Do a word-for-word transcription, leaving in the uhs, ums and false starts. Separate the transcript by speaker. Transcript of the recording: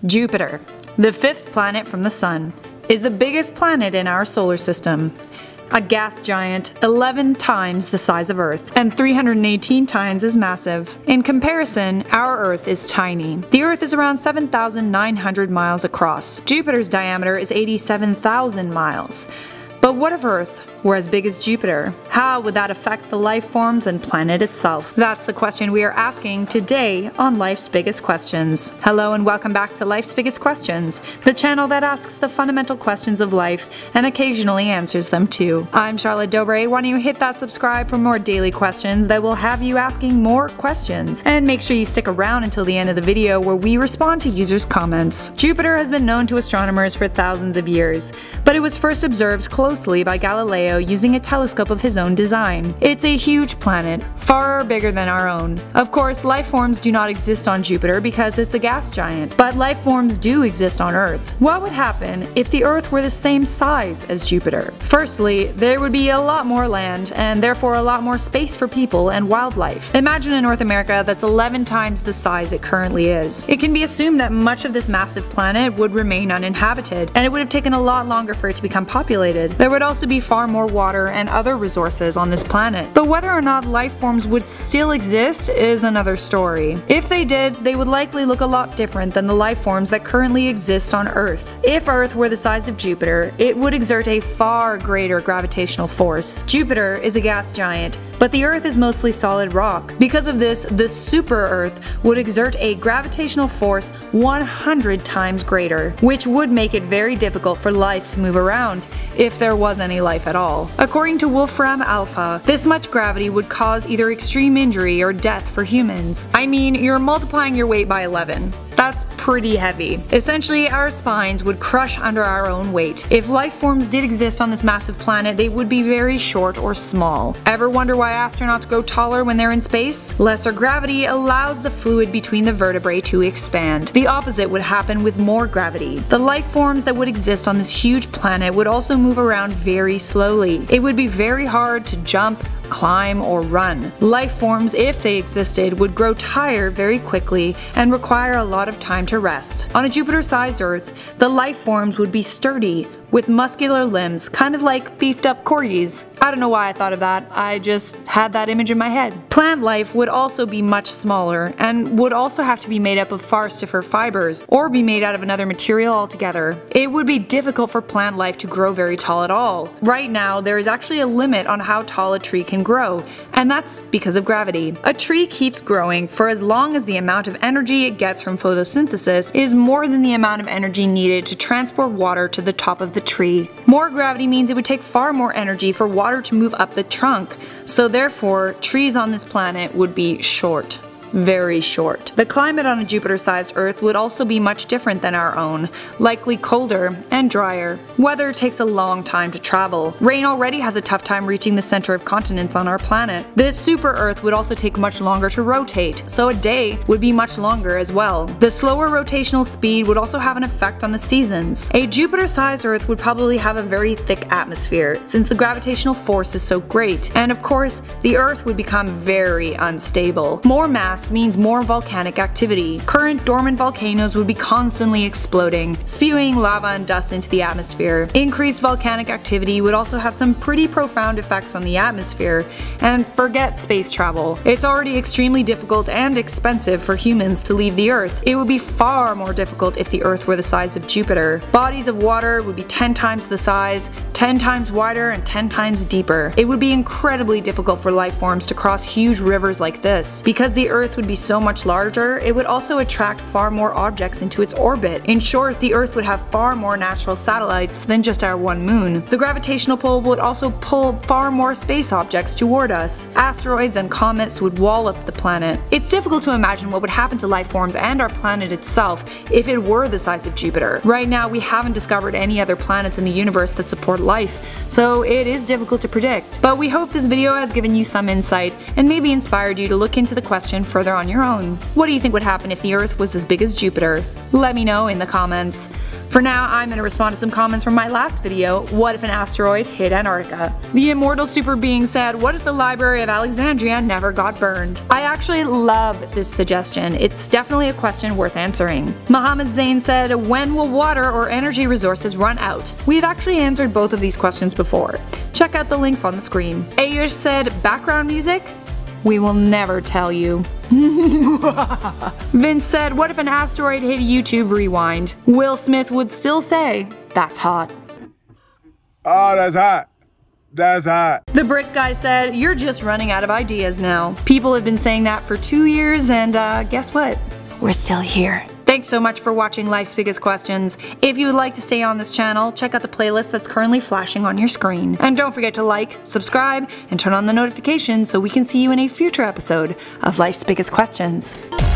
Speaker 1: Jupiter, the fifth planet from the Sun, is the biggest planet in our solar system. A gas giant eleven times the size of Earth and three hundred eighteen times as massive. In comparison, our Earth is tiny. The Earth is around seven thousand nine hundred miles across. Jupiter's diameter is eighty-seven thousand miles. But what if Earth were as big as Jupiter? How would that affect the life forms and planet itself? That's the question we are asking today on Life's Biggest Questions. Hello and welcome back to Life's Biggest Questions, the channel that asks the fundamental questions of life and occasionally answers them too. I'm Charlotte Dobre. Why don't you hit that subscribe for more daily questions that will have you asking more questions? And make sure you stick around until the end of the video where we respond to users' comments. Jupiter has been known to astronomers for thousands of years, but it was first observed closely by Galileo using a telescope of his own design. It's a huge planet, far bigger than our own. Of course, life forms do not exist on Jupiter because it's a gas giant, but life forms do exist on Earth. What would happen if the Earth were the same size as Jupiter? Firstly, there would be a lot more land and therefore a lot more space for people and wildlife. Imagine a North America that's eleven times the size it currently is. It can be assumed that much of this massive planet would remain uninhabited, and it would have taken a lot longer for it to become populated. There would also be far more water and other resources on this planet. But whether or not life forms would still exist is another story. If they did, they would likely look a lot different than the life forms that currently exist on Earth. If Earth were the size of Jupiter, it would exert a far greater gravitational force. Jupiter is a gas giant, but the Earth is mostly solid rock. Because of this, the super Earth would exert a gravitational force one hundred times greater, which would make it very difficult for life to move around, if there was any life at all. According to Wolfram Alpha, this much gravity would cause either extreme injury or death for humans. I mean, you're multiplying your weight by eleven. That's pretty heavy. Essentially, our spines would crush under our own weight. If life forms did exist on this massive planet, they would be very short or small. Ever wonder why astronauts grow taller when they're in space? Lesser gravity allows the fluid between the vertebrae to expand. The opposite would happen with more gravity. The life forms that would exist on this huge planet would also move around very slowly. It would be very hard to jump, climb, or run. Life forms, if they existed, would grow tired very quickly and require a lot of time to rest. On a Jupiter-sized Earth, the life forms would be sturdy, with muscular limbs, kind of like beefed up corgis. I don't know why I thought of that, I just had that image in my head. Plant life would also be much smaller and would also have to be made up of far stiffer fibers or be made out of another material altogether. It would be difficult for plant life to grow very tall at all. Right now, there is actually a limit on how tall a tree can grow, and that's because of gravity. A tree keeps growing for as long as the amount of energy it gets from photosynthesis is more than the amount of energy needed to transport water to the top of the tree. More gravity means it would take far more energy for water to move up the trunk, so therefore trees on this planet would be short. Very short. The climate on a Jupiter-sized Earth would also be much different than our own, likely colder and drier. Weather takes a long time to travel. Rain already has a tough time reaching the center of continents on our planet. This super Earth would also take much longer to rotate, so a day would be much longer as well. The slower rotational speed would also have an effect on the seasons. A Jupiter-sized Earth would probably have a very thick atmosphere, since the gravitational force is so great, and of course, the Earth would become very unstable. More mass means more volcanic activity. Current dormant volcanoes would be constantly exploding, spewing lava and dust into the atmosphere. Increased volcanic activity would also have some pretty profound effects on the atmosphere, and forget space travel. It's already extremely difficult and expensive for humans to leave the Earth. It would be far more difficult if the Earth were the size of Jupiter. Bodies of water would be ten times the size, ten times wider, and ten times deeper. It would be incredibly difficult for life forms to cross huge rivers like this. Because the Earth would be so much larger, it would also attract far more objects into its orbit. In short, the Earth would have far more natural satellites than just our one moon. The gravitational pull would also pull far more space objects toward us. Asteroids and comets would wall up the planet. It's difficult to imagine what would happen to life forms and our planet itself if it were the size of Jupiter. Right now, we haven't discovered any other planets in the universe that support life, so it is difficult to predict. But we hope this video has given you some insight and maybe inspired you to look into the question further on your own. What do you think would happen if the Earth was as big as Jupiter? Let me know in the comments. For now, I'm going to respond to some comments from my last video, what if an asteroid hit Antarctica? The immortal super being said, what if the Library of Alexandria never got burned? I actually love this suggestion. It's definitely a question worth answering. Mohammed Zain said, when will water or energy resources run out? We've actually answered both of these questions before. Check out the links on the screen. Ayush said, background music? We will never tell you. Vince said, what if an asteroid hit YouTube Rewind? Will Smith would still say, that's hot.
Speaker 2: Oh, that's hot. That's hot.
Speaker 1: The Brick Guy said, you're just running out of ideas now. People have been saying that for two years and uh, guess what? We're still here. Thanks so much for watching Life's Biggest Questions. If you would like to stay on this channel, check out the playlist that's currently flashing on your screen. And don't forget to like, subscribe, and turn on the notifications so we can see you in a future episode of Life's Biggest Questions.